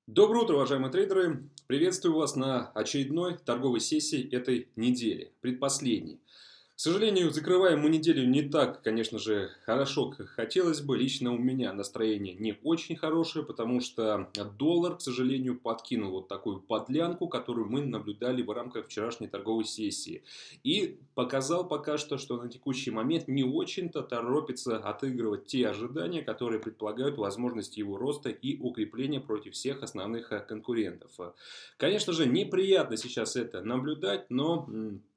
Доброе утро, уважаемые трейдеры! Приветствую вас на очередной торговой сессии этой недели, предпоследней. К сожалению, закрываем мы неделю не так, конечно же, хорошо, как хотелось бы. Лично у меня настроение не очень хорошее, потому что доллар, к сожалению, подкинул вот такую подлянку, которую мы наблюдали в рамках вчерашней торговой сессии. И показал пока что на текущий момент не очень-то торопится отыгрывать те ожидания, которые предполагают возможность его роста и укрепления против всех основных конкурентов. Конечно же, неприятно сейчас это наблюдать, но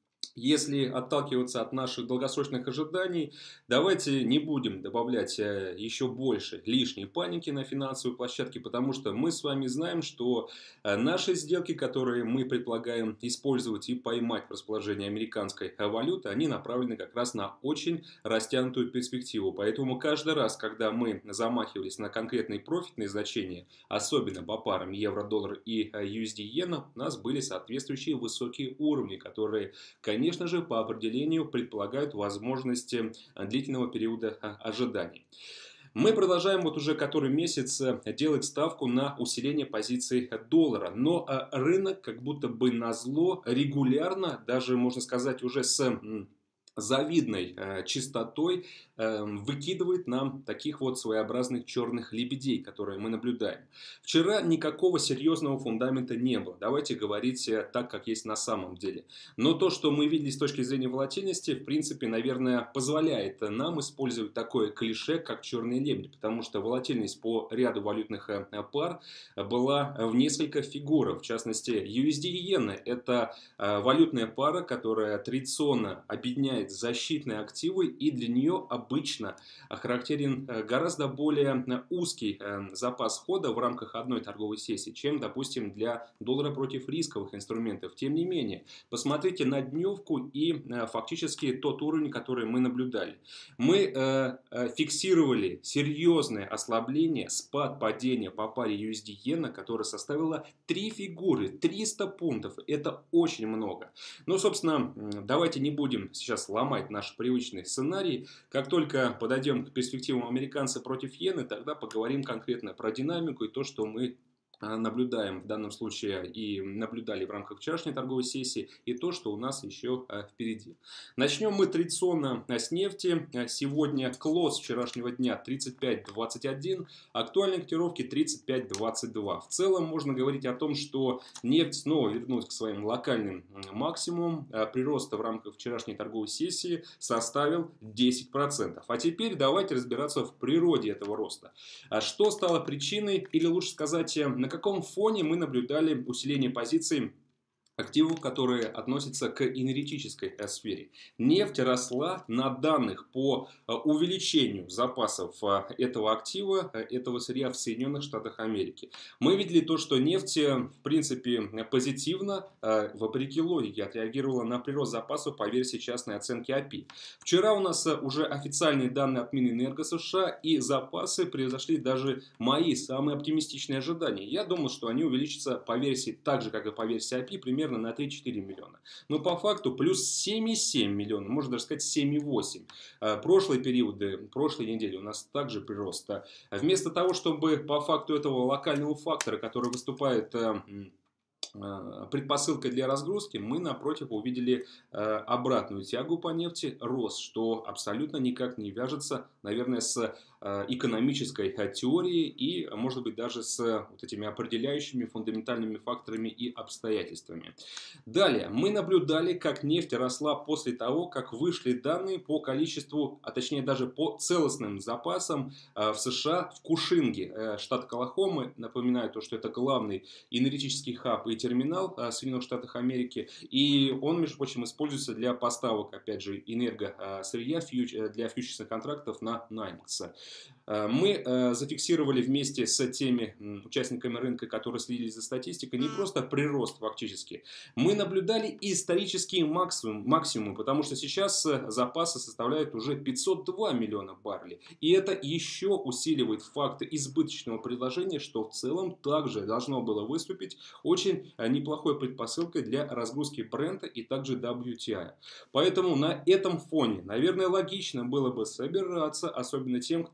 если отталкиваться от наших долгосрочных ожиданий, давайте не будем добавлять еще больше лишней паники на финансовой площадке, потому что мы с вами знаем, что наши сделки, которые мы предполагаем использовать и поймать в расположении американской валюты, они направлены как раз на очень растянутую перспективу. Поэтому каждый раз, когда мы замахивались на конкретные профитные значения, особенно по парам евро-доллар и USD-иена, у нас были соответствующие высокие уровни, которые, конечно же, по определению предполагают возможности длительного периода ожиданий. Мы продолжаем вот уже который месяц делать ставку на усиление позиций доллара. Но рынок как будто бы назло регулярно, даже можно сказать уже с завидной частотой выкидывает нам таких вот своеобразных черных лебедей, которые мы наблюдаем. Вчера никакого серьезного фундамента не было. Давайте говорить так, как есть на самом деле. Но то, что мы видели с точки зрения волатильности, в принципе, наверное, позволяет нам использовать такое клише, как черный лебедь. Потому что волатильность по ряду валютных пар была в несколько фигур. В частности, USD-иена – это валютная пара, которая традиционно объединяет защитные активы, и для нее обычно характерен гораздо более узкий запас хода в рамках одной торговой сессии, чем, допустим, для доллара против рисковых инструментов. Тем не менее, посмотрите на дневку и фактически тот уровень, который мы наблюдали. Мы фиксировали серьезное ослабление, спад падения по паре USD-иена, которое составило 3 фигуры, 300 пунктов. Это очень много. Ну, собственно, давайте не будем сейчас ломать наш привычный сценарий. Как только подойдем к перспективам американца против иены, тогда поговорим конкретно про динамику и то, что мы наблюдаем в данном случае и наблюдали в рамках вчерашней торговой сессии, и то, что у нас еще впереди. Начнем мы традиционно с нефти. Сегодня клосс вчерашнего дня 35.21, актуальные котировки 35.22. В целом можно говорить о том, что нефть снова вернулась к своим локальным максимумам. Прирост в рамках вчерашней торговой сессии составил 10%. А теперь давайте разбираться в природе этого роста. Что стало причиной, или лучше сказать, на каком фоне мы наблюдали усиление позиций активов, которые относятся к энергетической сфере. Нефть росла на данных по увеличению запасов этого актива, этого сырья в Соединенных Штатах Америки. Мы видели то, что нефть, в принципе, позитивно, вопреки логике, отреагировала на прирост запасов по версии частной оценки API. Вчера у нас уже официальные данные от Минэнерго США, и запасы превзошли даже мои самые оптимистичные ожидания. Я думал, что они увеличатся по версии, так же, как и по версии API, примерно на 3-4 миллиона. Но по факту плюс 7,7 миллиона, можно даже сказать 7,8. Прошлые периоды, прошлой недели у нас также прирост. Вместо того, чтобы по факту этого локального фактора, который выступает предпосылкой для разгрузки, мы напротив увидели обратную тягу по нефти, рост, что абсолютно никак не вяжется, наверное, с экономической теорией и, может быть, даже с вот этими определяющими фундаментальными факторами и обстоятельствами. Далее, мы наблюдали, как нефть росла после того, как вышли данные по количеству, а точнее даже по целостным запасам в США в Кушинге, штат Оклахома. Напоминаю то, что это главный энергетический хаб и терминал в Соединенных Штатах Америки. И он, между прочим, используется для поставок, опять же, энергосырья для фьючерсных контрактов на NYMEX. Мы зафиксировали вместе с теми участниками рынка, которые следили за статистикой, не просто прирост фактически. Мы наблюдали исторические максимумы, потому что сейчас запасы составляют уже 502 миллиона баррелей. И это еще усиливает факт избыточного предложения, что в целом также должно было выступить очень неплохой предпосылкой для разгрузки Брента и также WTI. Поэтому на этом фоне, наверное, логично было бы собираться, особенно тем, кто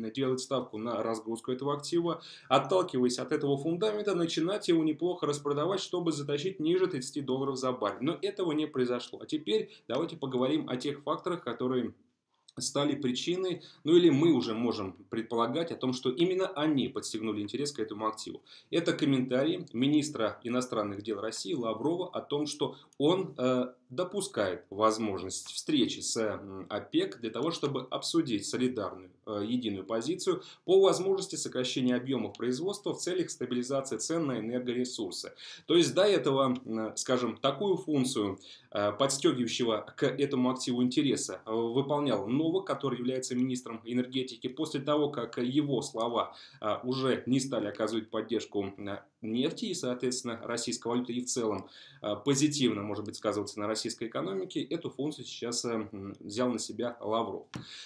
делать ставку на разгрузку этого актива, отталкиваясь от этого фундамента, начинать его неплохо распродавать, чтобы затащить ниже 30 долларов за баррель. Но этого не произошло. А теперь давайте поговорим о тех факторах, которые стали причиной, ну или мы уже можем предполагать о том, что именно они подстегнули интерес к этому активу. Это комментарий министра иностранных дел России Лаврова о том, что он допускает возможность встречи с ОПЕК для того, чтобы обсудить солидарную единую позицию по возможности сокращения объемов производства в целях стабилизации цен на энергоресурсы. То есть до этого, скажем, такую функцию подстегивающего к этому активу интереса выполнял Новак, который является министром энергетики, после того, как его слова уже не стали оказывать поддержку нефти и, соответственно, российской валюты и в целом позитивно, может быть, сказываться на российской экономике, эту функцию сейчас взял на себя Лавров.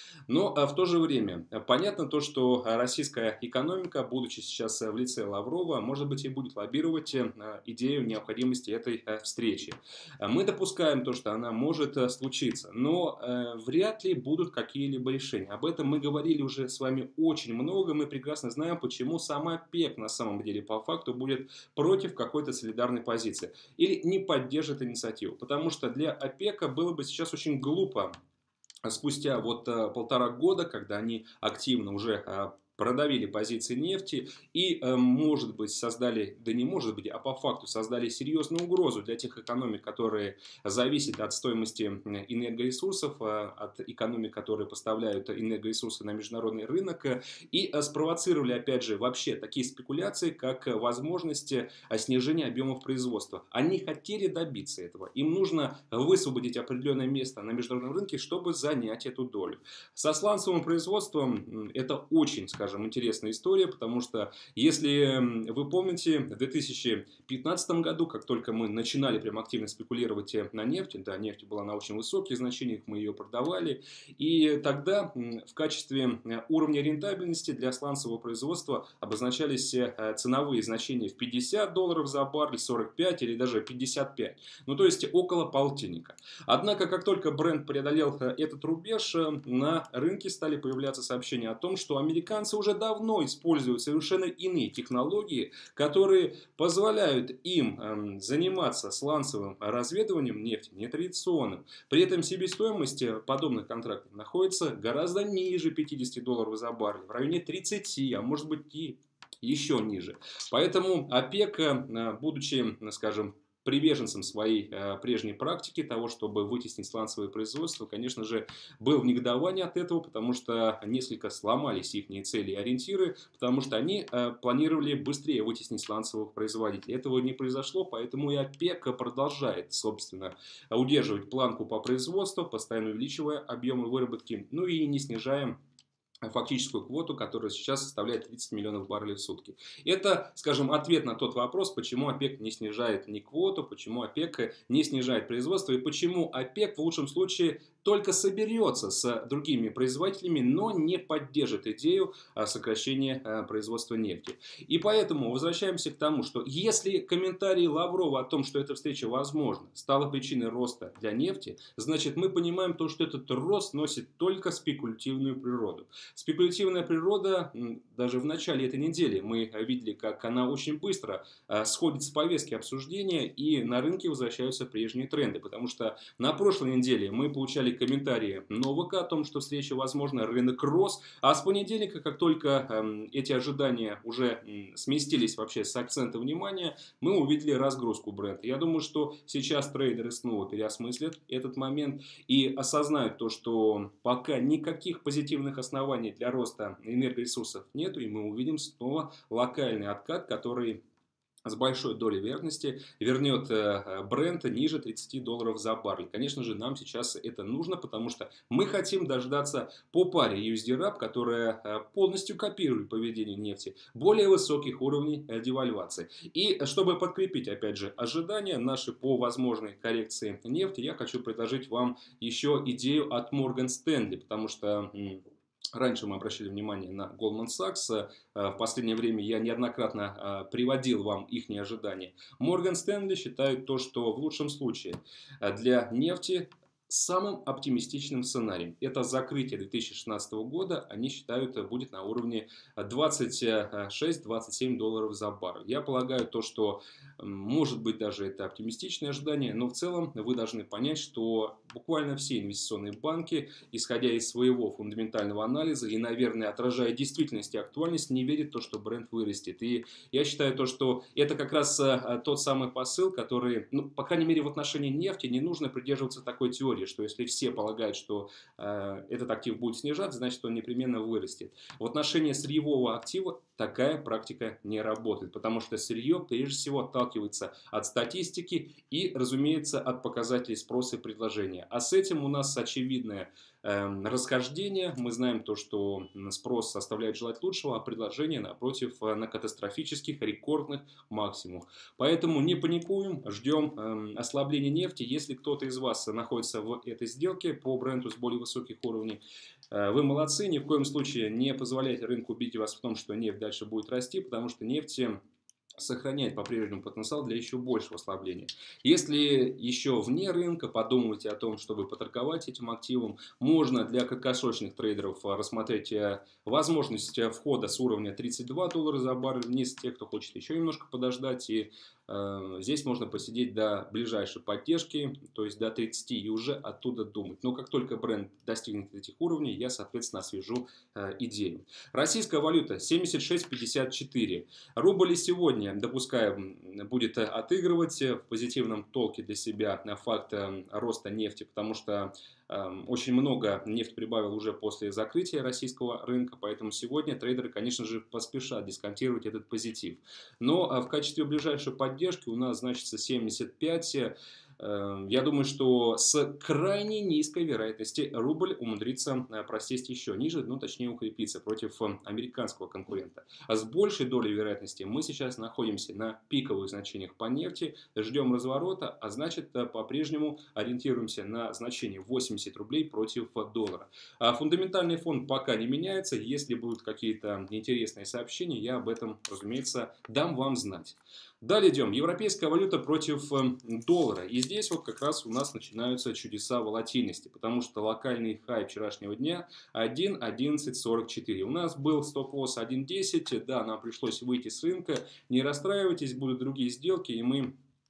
Но в то же время понятно то, что российская экономика, будучи сейчас в лице Лаврова, может быть, и будет лоббировать идею необходимости этой встречи. Мы допускаем то, что она может случиться, но вряд ли будут какие-либо решения. Об этом мы говорили уже с вами очень много. Мы прекрасно знаем, почему сама ОПЕК на самом деле по факту будет против какой-то солидарной позиции или не поддержит инициативу. Потому что для ОПЕКа было бы сейчас очень глупо спустя вот 1,5 года, когда они активно уже продавили позиции нефти и, может быть, создали, да не может быть, а по факту создали серьезную угрозу для тех экономик, которые зависят от стоимости энергоресурсов, от экономик, которые поставляют энергоресурсы на международный рынок, и спровоцировали, опять же, вообще такие спекуляции, как возможность снижения объемов производства. Они хотели добиться этого. Им нужно высвободить определенное место на международном рынке, чтобы занять эту долю. Со сланцевым производством это очень, скажем, интересная история, потому что, если вы помните, в 2015 году, как только мы начинали прям активно спекулировать на нефти, да, нефть была на очень высоких значениях, мы ее продавали, и тогда в качестве уровня рентабельности для сланцевого производства обозначались ценовые значения в 50 долларов за баррель, 45 или даже 55, ну то есть около полтинника. Однако, как только Brent преодолел этот рубеж, на рынке стали появляться сообщения о том, что американцы уже давно используют совершенно иные технологии, которые позволяют им заниматься сланцевым разведыванием нефти нетрадиционным. При этом себестоимость подобных контрактов находится гораздо ниже 50 долларов за баррель, в районе 30, а может быть и еще ниже. Поэтому ОПЕК, будучи, скажем, приверженцем своей прежней практики, того, чтобы вытеснить сланцевое производство, конечно же, был в негодовании от этого, потому что несколько сломались их цели и ориентиры, потому что они планировали быстрее вытеснить сланцевых производителей. Этого не произошло, поэтому и ОПЕК продолжает, собственно, удерживать планку по производству, постоянно увеличивая объемы выработки, ну и не снижая фактическую квоту, которая сейчас составляет 30 миллионов баррелей в сутки. Это, скажем, ответ на тот вопрос, почему ОПЕК не снижает ни квоту, почему ОПЕК не снижает производство и почему ОПЕК в лучшем случае только соберется с другими производителями, но не поддержит идею сокращения производства нефти. И поэтому возвращаемся к тому, что если комментарий Лаврова о том, что эта встреча возможна, стала причиной роста для нефти, значит мы понимаем то, что этот рост носит только спекулятивную природу. Спекулятивная природа, даже в начале этой недели мы видели, как она очень быстро сходит с повестки обсуждения, и на рынке возвращаются прежние тренды. Потому что на прошлой неделе мы получали комментарии Новака о том, что встреча возможна, рынок рос, а с понедельника, как только эти ожидания уже сместились вообще с акцента внимания, мы увидели разгрузку бренда. Я думаю, что сейчас трейдеры снова переосмыслят этот момент и осознают то, что пока никаких позитивных оснований для роста энергоресурсов нету, и мы увидим снова локальный откат, который с большой долей вероятности вернет Brent ниже 30 долларов за баррель. Конечно же, нам сейчас это нужно, потому что мы хотим дождаться по паре USD-RAP, которая полностью копирует поведение нефти, более высоких уровней девальвации. И чтобы подкрепить, опять же, ожидания наши по возможной коррекции нефти, я хочу предложить вам еще идею от Morgan Stanley, потому что раньше мы обращали внимание на Goldman Sachs. В последнее время я неоднократно приводил вам их ожидания. Morgan Stanley считает то, что в лучшем случае для нефти самым оптимистичным сценарием. Это закрытие 2016 года, они считают, будет на уровне 26-27 долларов за баррель. Я полагаю, то, что может быть даже это оптимистичное ожидание, но в целом вы должны понять, что буквально все инвестиционные банки, исходя из своего фундаментального анализа и, наверное, отражая действительность и актуальность, не верят в то, что бренд вырастет. И я считаю, то, что это как раз тот самый посыл, который, ну, по крайней мере, в отношении нефти не нужно придерживаться такой теории, что если все полагают, что этот актив будет снижаться, значит, он непременно вырастет. В отношении сырьевого актива такая практика не работает, потому что сырье, прежде всего, отталкивается от статистики и, разумеется, от показателей спроса и предложения. А с этим у нас очевидное расхождение. Мы знаем то, что спрос оставляет желать лучшего, а предложение, напротив, на катастрофических, рекордных максимумах. Поэтому не паникуем, ждем ослабления нефти. Если кто-то из вас находится в этой сделке по бренду с более высоких уровней, вы молодцы. Ни в коем случае не позволяйте рынку убедить вас в том, что нефть дальше будет расти, потому что нефть сохраняет по-прежнему потенциал для еще большего ослабления. Если еще вне рынка подумываете о том, чтобы поторговать этим активом, можно для краткосрочных трейдеров рассмотреть возможность входа с уровня 32 доллара за баррель вниз, тех, кто хочет еще немножко подождать, и здесь можно посидеть до ближайшей поддержки, то есть до 30, и уже оттуда думать. Но как только бренд достигнет этих уровней, я, соответственно, освежу идею. Российская валюта 76.54. Рубль и сегодня, допускаем, будет отыгрывать в позитивном толке для себя факт роста нефти, потому что очень много нефть прибавил уже после закрытия российского рынка, поэтому сегодня трейдеры, конечно же, поспешат дисконтировать этот позитив. Но в качестве ближайшей поддержки у нас значится 75. Я думаю, что с крайне низкой вероятностью рубль умудрится просесть еще ниже, ну точнее укрепиться против американского конкурента. А с большей долей вероятности мы сейчас находимся на пиковых значениях по нефти, ждем разворота, а значит по-прежнему ориентируемся на значение 80 рублей против доллара. А фундаментальный фон пока не меняется, если будут какие-то интересные сообщения, я об этом, разумеется, дам вам знать. Далее идем. Европейская валюта против доллара. И здесь вот как раз у нас начинаются чудеса волатильности, потому что локальный хай вчерашнего дня 1.1144. У нас был стоп-лосс 1.10. Да, нам пришлось выйти с рынка. Не расстраивайтесь, будут другие сделки, и мы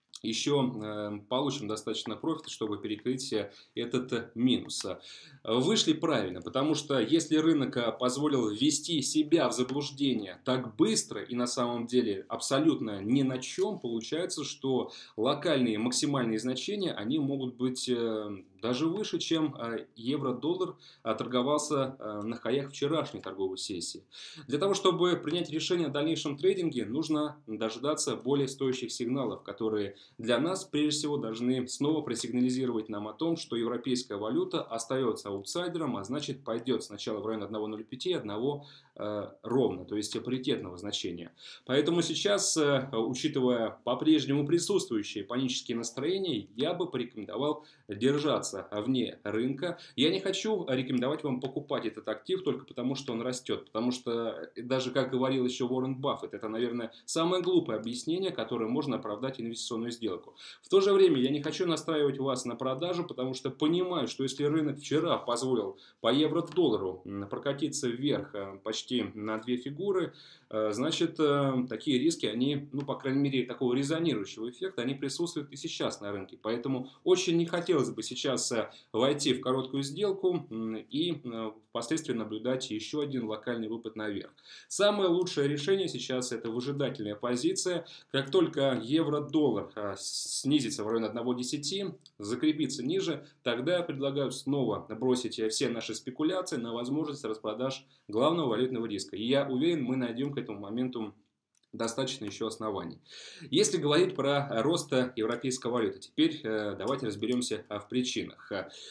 еще получим достаточно профита, чтобы перекрыть этот минус. Вышли правильно, потому что если рынок позволил ввести себя в заблуждение так быстро и на самом деле абсолютно ни на чем, получается, что локальные максимальные значения, они могут быть даже выше, чем евро-доллар торговался на хаях вчерашней торговой сессии. Для того, чтобы принять решение о дальнейшем трейдинге, нужно дождаться более стоящих сигналов, которые для нас, прежде всего, должны снова просигнализировать нам о том, что европейская валюта остается аутсайдером, а значит пойдет сначала в район 1.05, одного ровно, то есть паритетного значения. Поэтому сейчас, учитывая по-прежнему присутствующие панические настроения, я бы порекомендовал держаться вне рынка. Я не хочу рекомендовать вам покупать этот актив только потому, что он растет. Потому что, даже как говорил еще Уоррен Баффет, это, наверное, самое глупое объяснение, которое можно оправдать инвестиционную сделку. В то же время я не хочу настраивать вас на продажу, потому что понимаю, что если рынок вчера позволил по евро-доллару прокатиться вверх почти на две фигуры, значит, такие риски, они, ну, по крайней мере, такого резонирующего эффекта, они присутствуют и сейчас на рынке. Поэтому очень не хотелось бы сейчас войти в короткую сделку и впоследствии наблюдать еще один локальный выпад наверх. Самое лучшее решение сейчас это выжидательная позиция. Как только евро-доллар снизится в район 1.10, закрепится ниже, тогда я предлагаю снова бросить все наши спекуляции на возможность распродаж главного валютного риска. И я уверен, мы найдем к этому моменту достаточно еще оснований. Если говорить про рост европейской валюты, теперь давайте разберемся в причинах.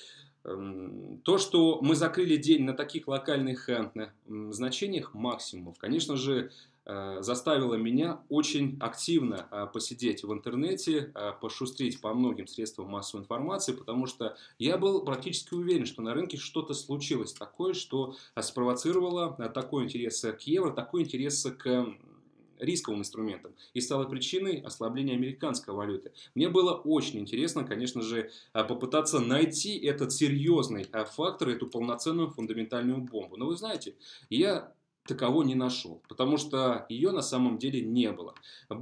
То, что мы закрыли день на таких локальных значениях максимумов, конечно же, заставило меня очень активно посидеть в интернете, пошустрить по многим средствам массовой информации, потому что я был практически уверен, что на рынке что-то случилось такое, что спровоцировало такой интерес к евро, такой интерес к рисковым инструментом и стало причиной ослабления американской валюты. Мне было очень интересно, конечно же, попытаться найти этот серьезный фактор, эту полноценную фундаментальную бомбу. Но вы знаете, я таково не нашел, потому что ее на самом деле не было.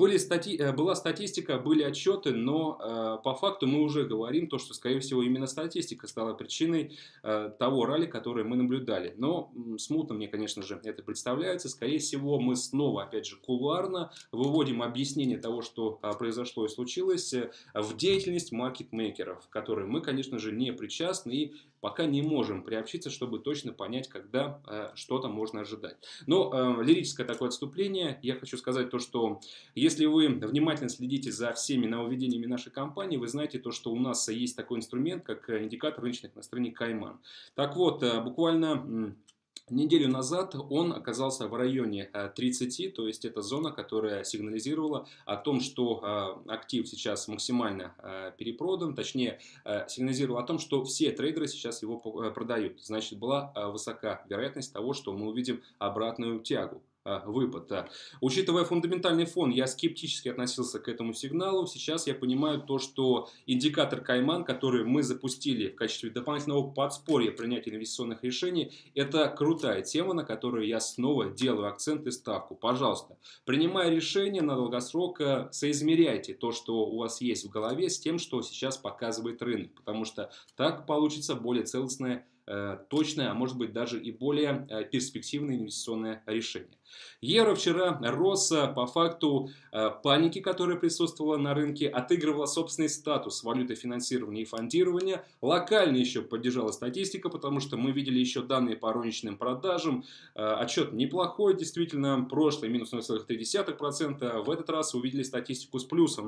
Была статистика, были отчеты, но по факту мы уже говорим то, что, скорее всего, именно статистика стала причиной того ралли, которое мы наблюдали. Но смутно мне, конечно же, это представляется. Скорее всего, мы снова, опять же, кулуарно выводим объяснение того, что произошло и случилось, в деятельность маркетмейкеров, к которой мы, конечно же, не причастны и пока не можем приобщиться, чтобы точно понять, когда что-то можно ожидать. Но лирическое такое отступление. Я хочу сказать то, что если вы внимательно следите за всеми нововведениями нашей компании, вы знаете то, что у нас есть такой инструмент, как индикатор рыночных настроений Кайман. Так вот, буквально неделю назад он оказался в районе 30, то есть это зона, которая сигнализировала о том, что актив сейчас максимально перепродан, точнее сигнализировала о том, что все трейдеры сейчас его продают. Значит, была высока вероятность того, что мы увидим обратную тягу. Выпад. Учитывая фундаментальный фон, я скептически относился к этому сигналу. Сейчас я понимаю то, что индикатор Кайман, который мы запустили в качестве дополнительного подспорья принятия инвестиционных решений, это крутая тема, на которую я снова делаю акцент и ставку. Пожалуйста, принимая решение на долгосрок, соизмеряйте то, что у вас есть в голове, с тем, что сейчас показывает рынок, потому что так получится более целостное, точное, а может быть даже и более перспективное инвестиционное решение. Евро вчера рос по факту паники, которая присутствовала на рынке, отыгрывала собственный статус валюты финансирования и фондирования. Локально еще поддержала статистика, потому что мы видели еще данные по розничным продажам. Отчет неплохой, действительно, прошлый минус 0,3%, в этот раз увидели статистику с плюсом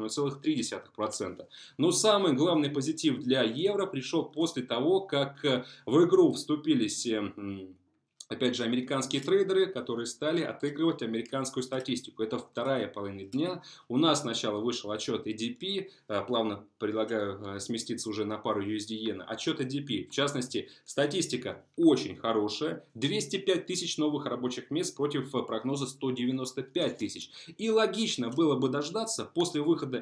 0,3%. Но самый главный позитив для евро пришел после того, как в игру вступились, опять же, американские трейдеры, которые стали отыгрывать американскую статистику. Это вторая половина дня. У нас сначала вышел отчет ADP. Плавно предлагаю сместиться уже на пару USD-иена. Отчет ADP. В частности, статистика очень хорошая. 205 тысяч новых рабочих мест против прогноза 195 тысяч. И логично было бы дождаться после выхода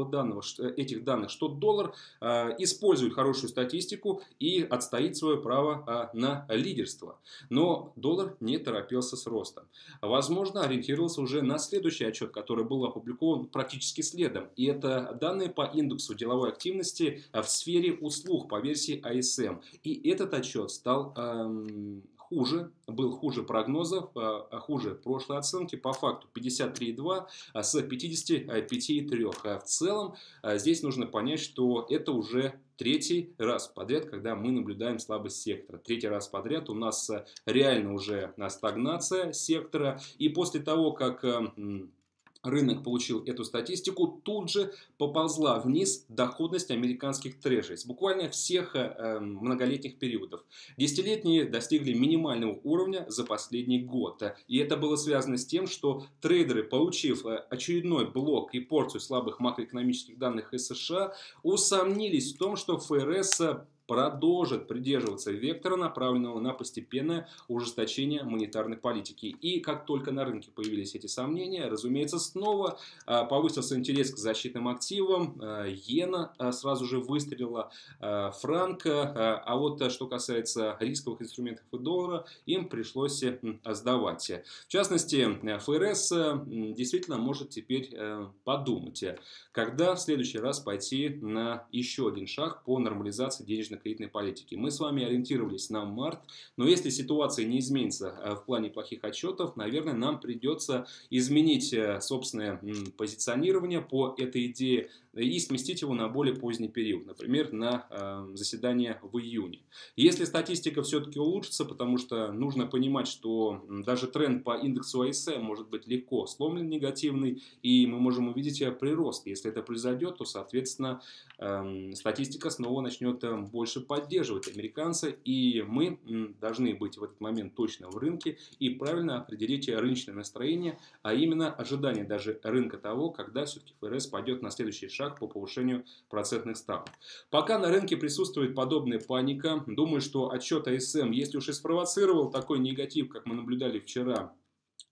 этих данных, что доллар использует хорошую статистику и отстоит свое право на лидерство. Но доллар не торопился с ростом. Возможно, ориентировался уже на следующий отчет, который был опубликован практически следом. И это данные по индексу деловой активности в сфере услуг по версии ISM. И этот отчет стал был хуже прогнозов, хуже прошлой оценки. По факту 53,2 с 55,3. В целом, здесь нужно понять, что это уже третий раз подряд, когда мы наблюдаем слабость сектора. Третий раз подряд у нас реально уже стагнация сектора. И после того, как рынок получил эту статистику, тут же поползла вниз доходность американских трежерис. Буквально всех многолетних периодов. Десятилетние достигли минимального уровня за последний год. И это было связано с тем, что трейдеры, получив очередной блок и порцию слабых макроэкономических данных из США, усомнились в том, что ФРС продолжит придерживаться вектора, направленного на постепенное ужесточение монетарной политики. И как только на рынке появились эти сомнения, разумеется, снова повысился интерес к защитным активам, иена сразу же выстрелила, франк, а вот что касается рисковых инструментов и доллара, им пришлось сдавать. В частности, ФРС действительно может теперь подумать, когда в следующий раз пойти на еще один шаг по нормализации денежно-кредитной политики. Мы с вами ориентировались на март, но если ситуация не изменится в плане плохих отчетов, наверное, нам придется изменить собственное позиционирование по этой идее и сместить его на более поздний период, например, на заседание в июне. Если статистика все-таки улучшится, потому что нужно понимать, что даже тренд по индексу ISM может быть легко сломлен негативный, и мы можем увидеть прирост. Если это произойдет, то, соответственно, статистика снова начнет больше поддерживать американца, и мы должны быть в этот момент точно в рынке и правильно определить рыночное настроение, а именно ожидание даже рынка того, когда все-таки ФРС пойдет на следующий шаг по повышению процентных ставок. Пока на рынке присутствует подобная паника, думаю, что отчет АСМ, если уж и спровоцировал такой негатив, как мы наблюдали вчера,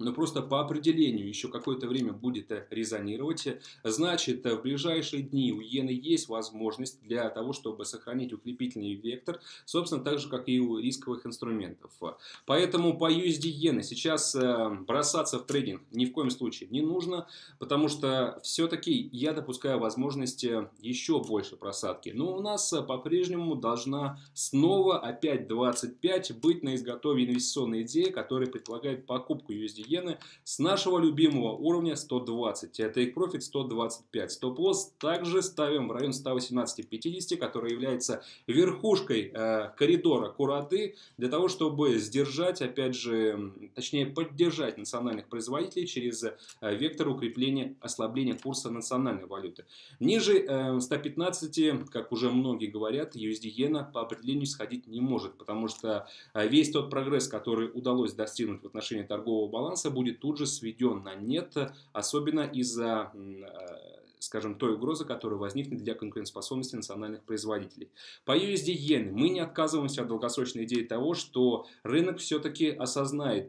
но просто по определению еще какое-то время будет резонировать. Значит, в ближайшие дни у иены есть возможность для того, чтобы сохранить укрепительный вектор, собственно, так же, как и у рисковых инструментов. Поэтому по USD иены сейчас бросаться в трейдинг ни в коем случае не нужно, потому что все-таки я допускаю возможность еще больше просадки. Но у нас по-прежнему должна снова опять 25 быть на изготове инвестиционная идея, которая предполагает покупку USD иены с нашего любимого уровня 120. Take Profit 125. Стоп-лосс также ставим в район 118.50, который является верхушкой коридора Курады, для того, чтобы сдержать, опять же, точнее поддержать национальных производителей через вектор укрепления, ослабления курса национальной валюты. Ниже 115, как уже многие говорят, USD иена по определению сходить не может, потому что весь тот прогресс, который удалось достигнуть в отношении торгового баланса, будет тут же сведен на нет, особенно из-за, скажем, той угрозы, которая возникнет для конкурентоспособности национальных производителей. По USD иены мы не отказываемся от долгосрочной идеи того, что рынок все-таки осознает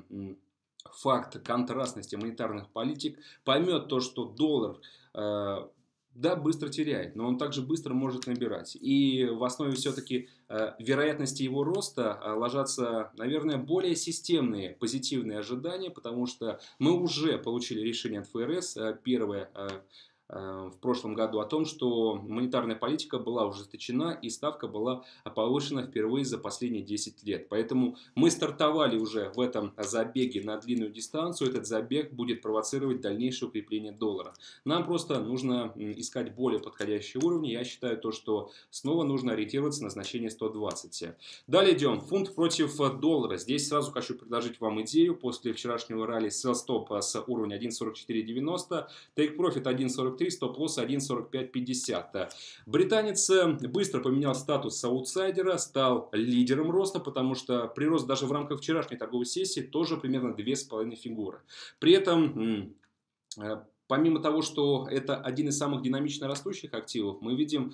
факт контрастности монетарных политик, поймет то, что доллар да, быстро теряет, но он также быстро может набирать. И в основе все-таки вероятности его роста ложатся, наверное, более системные позитивные ожидания, потому что мы уже получили решение от ФРС, первое в прошлом году, о том, что монетарная политика была ужесточена и ставка была повышена впервые за последние 10 лет. Поэтому мы стартовали уже в этом забеге на длинную дистанцию. Этот забег будет провоцировать дальнейшее укрепление доллара. Нам просто нужно искать более подходящие уровни. Я считаю то, что снова нужно ориентироваться на значение 120. Далее идем. Фунт против доллара. Здесь сразу хочу предложить вам идею. После вчерашнего ралли sell stop с уровня 1.4490, take profit 1.43, стоп-лосс 1.4550. Британец быстро поменял статус аутсайдера, стал лидером роста, потому что прирост даже в рамках вчерашней торговой сессии тоже примерно 2,5 фигуры. При этом помимо того, что это один из самых динамично растущих активов, мы видим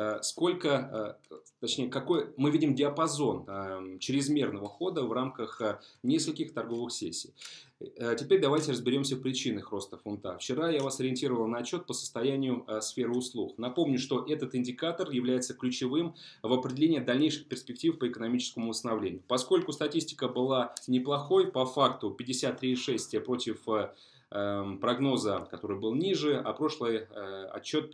мы видим диапазон чрезмерного хода в рамках нескольких торговых сессий. Теперь давайте разберемся в причинах роста фунта. Вчера я вас ориентировал на отчет по состоянию сферы услуг. Напомню, что этот индикатор является ключевым в определении дальнейших перспектив по экономическому восстановлению. Поскольку статистика была неплохой, по факту 53,6 против прогноза, который был ниже, а прошлый отчет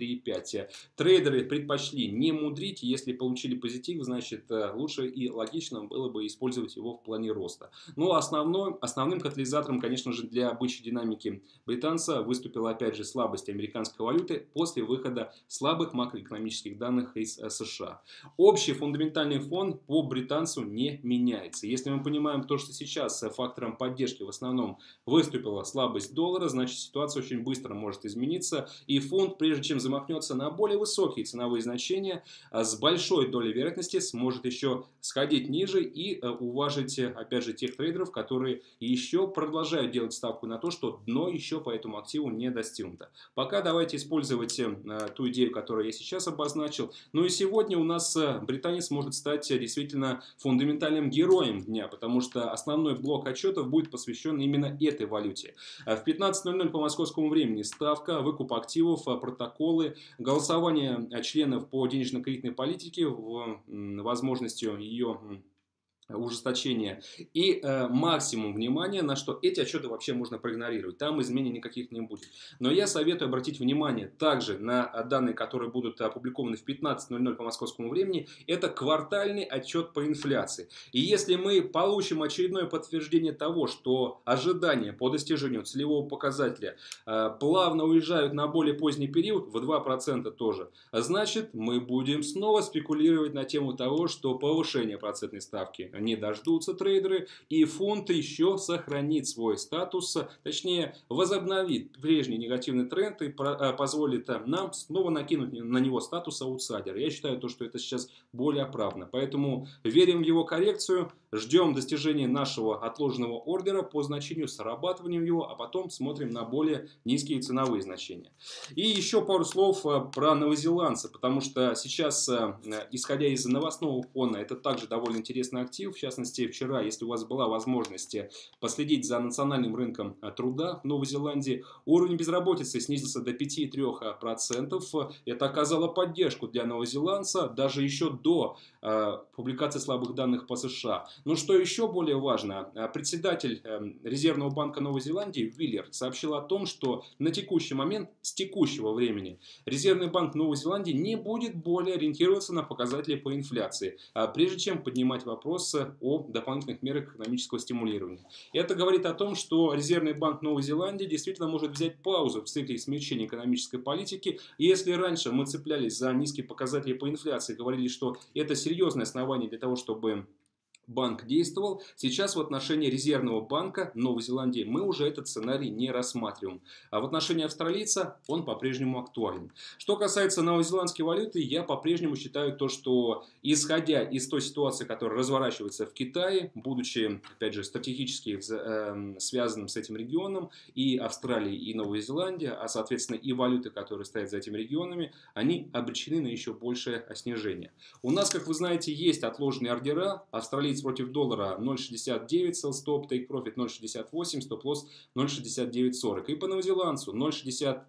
53,5. Трейдеры предпочли не мудрить, если получили позитив, значит лучше и логично было бы использовать его в плане роста. Но основным катализатором, конечно же, для бычьей динамики британца выступила опять же слабость американской валюты после выхода слабых макроэкономических данных из США. Общий фундаментальный фон по британцу не меняется. Если мы понимаем то, что сейчас фактором поддержки в основном выступила слабость доллара, значит ситуация очень быстро может измениться, и фунт, прежде чем замахнется на более высокие ценовые значения, с большой долей вероятности сможет еще сходить ниже и уважить, опять же, тех трейдеров, которые еще продолжают делать ставку на то, что дно еще по этому активу не достигнуто. Пока давайте использовать ту идею, которую я сейчас обозначил. Ну и сегодня у нас британец может стать действительно фундаментальным героем дня, потому что основной блок отчетов будет посвящен именно этой валюте. В 15:00 по московскому времени ставка, выкуп активов, протоколы, голосование членов по денежно-кредитной политике, возможностью ее ужесточения и максимум внимания, на что эти отчеты вообще можно проигнорировать. Там изменений никаких не будет. Но я советую обратить внимание также на данные, которые будут опубликованы в 15:00 по московскому времени. Это квартальный отчет по инфляции. И если мы получим очередное подтверждение того, что ожидания по достижению целевого показателя плавно уезжают на более поздний период, в 2% тоже, значит мы будем снова спекулировать на тему того, что повышение процентной ставки не дождутся трейдеры, и фунт еще сохранит свой статус, точнее возобновит прежний негативный тренд и позволит нам снова накинуть на него статус аутсайдера. Я считаю, что это сейчас более оправданно. Поэтому верим в его коррекцию, ждем достижения нашего отложенного ордера по значению, срабатыванием его, а потом смотрим на более низкие ценовые значения. И еще пару слов про новозеландца, потому что сейчас, исходя из новостного фона, это также довольно интересный актив. актив. В частности, вчера, если у вас была возможность последить за национальным рынком труда в Новой Зеландии, уровень безработицы снизился до 5,3%. Это оказало поддержку для новозеландца даже еще до публикации слабых данных по США. Но что еще более важно, председатель Резервного банка Новой Зеландии Виллер сообщил о том, что на текущий момент, с текущего времени, Резервный банк Новой Зеландии не будет более ориентироваться на показатели по инфляции, прежде чем поднимать вопрос о дополнительных мерах экономического стимулирования. Это говорит о том, что Резервный банк Новой Зеландии действительно может взять паузу в цикле смягчения экономической политики. И если раньше мы цеплялись за низкие показатели по инфляции, говорили, что это серьезное основание для того, чтобы банк действовал, сейчас в отношении Резервного банка Новой Зеландии мы уже этот сценарий не рассматриваем. А в отношении австралийца он по-прежнему актуален. Что касается новозеландской валюты, я по-прежнему считаю то, что исходя из той ситуации, которая разворачивается в Китае, будучи, опять же, стратегически связанным с этим регионом, и Австралия, и Новая Зеландия, а соответственно и валюты, которые стоят за этими регионами, они обречены на еще большее снижение. У нас, как вы знаете, есть отложенные ордера. Австралийцы против доллара 0,69 sell stop, take profit 0,68, стоп лосс 0,6940. И по новозеландцу 0,6395,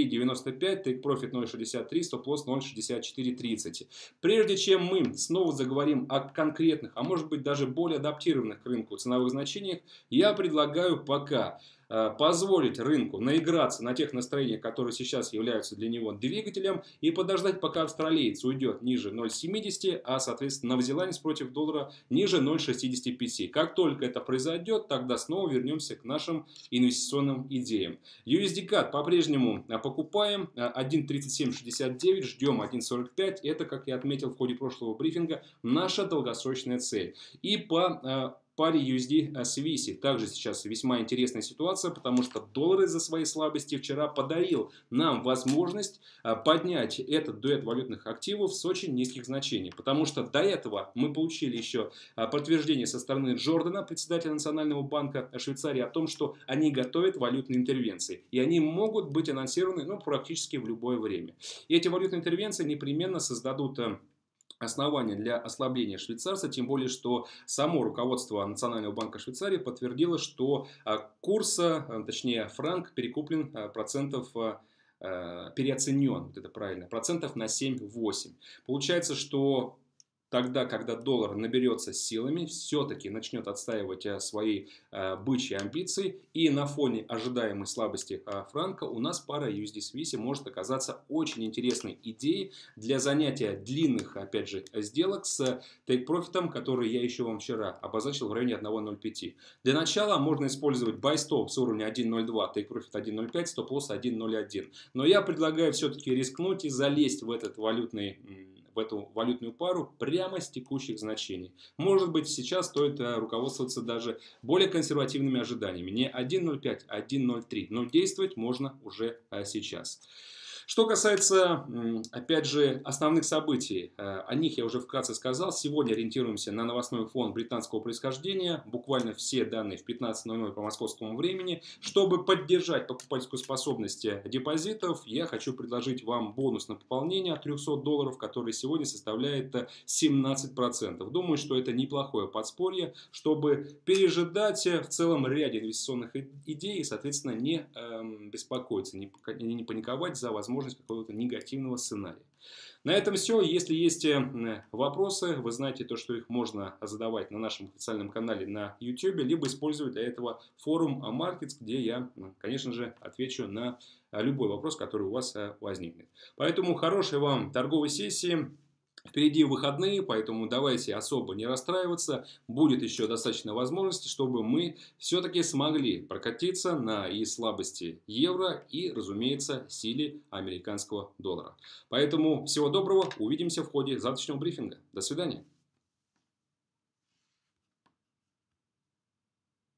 take profit 0,63, стоп лосс 0,6430. Прежде чем мы снова заговорим о конкретных, а может быть даже более адаптированных к рынку ценовых значениях, я предлагаю пока позволить рынку наиграться на тех настроениях, которые сейчас являются для него двигателем, и подождать, пока австралиец уйдет ниже 0,70, а соответственно новозеландец против доллара ниже 0,65. Как только это произойдет, тогда снова вернемся к нашим инвестиционным идеям. USD-CAD по-прежнему покупаем 1.3769, ждем 1.45. Это, как я отметил в ходе прошлого брифинга, наша долгосрочная цель. И по паре USD Swiss также сейчас весьма интересная ситуация, потому что доллар из-за своей слабости вчера подарил нам возможность поднять этот дуэт валютных активов с очень низких значений. Потому что до этого мы получили еще подтверждение со стороны Джордана, председателя Национального банка Швейцарии, о том, что они готовят валютные интервенции. И они могут быть анонсированы практически в любое время. И эти валютные интервенции непременно создадут основания для ослабления швейцарца, тем более, что само руководство Национального банка Швейцарии подтвердило, что курс, точнее франк, перекуплен переоценен, это правильно, процентов на 7-8. Получается, что тогда, когда доллар наберется силами, все-таки начнет отстаивать свои бычьи амбиции, и на фоне ожидаемой слабости франка у нас пара USD-Swiss может оказаться очень интересной идеей для занятия длинных, опять же, сделок с тейк-профитом, который я еще вам вчера обозначил в районе 1.05. Для начала можно использовать buy-stop с уровня 1.02, тейк-профит 1.05, стоп-лосс 1.01. Но я предлагаю все-таки рискнуть и залезть в эту валютную пару прямо с текущих значений. Может быть, сейчас стоит руководствоваться даже более консервативными ожиданиями. Не 1.05, а 1.03. Но действовать можно уже сейчас. Что касается, опять же, основных событий, о них я уже вкратце сказал. Сегодня ориентируемся на новостной фон британского происхождения. Буквально все данные в 15:00 по московскому времени. Чтобы поддержать покупательскую способность депозитов, я хочу предложить вам бонус на пополнение от $300, который сегодня составляет 17%. Думаю, что это неплохое подспорье, чтобы пережидать в целом ряде инвестиционных идей и, соответственно, не беспокоиться, не паниковать за возможность какого-то негативного сценария. На этом все. Если есть вопросы, вы знаете то, что их можно задавать на нашем официальном канале на YouTube, либо использовать для этого форум Markets, где я, конечно же, отвечу на любой вопрос, который у вас возникнет. Поэтому хорошей вам торговой сессии. Впереди выходные, поэтому давайте особо не расстраиваться. Будет еще достаточно возможностей, чтобы мы все-таки смогли прокатиться на и слабости евро и, разумеется, силе американского доллара. Поэтому всего доброго. Увидимся в ходе завтрашнего брифинга. До свидания.